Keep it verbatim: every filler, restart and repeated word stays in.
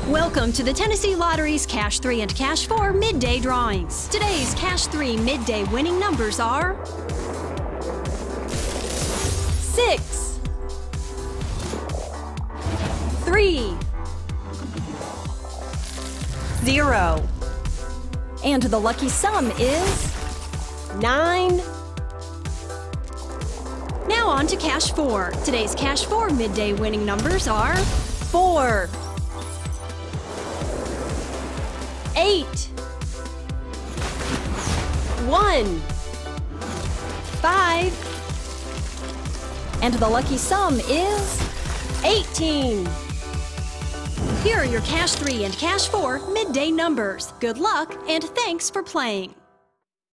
Welcome to the Tennessee Lottery's Cash three and Cash four midday drawings. Today's Cash three midday winning numbers are six, three, zero, and the lucky sum is nine. Now on to Cash four. Today's Cash four midday winning numbers are four, eight, one, five, and the lucky sum is eighteen. Here are your Cash three and Cash four midday numbers. Good luck and thanks for playing.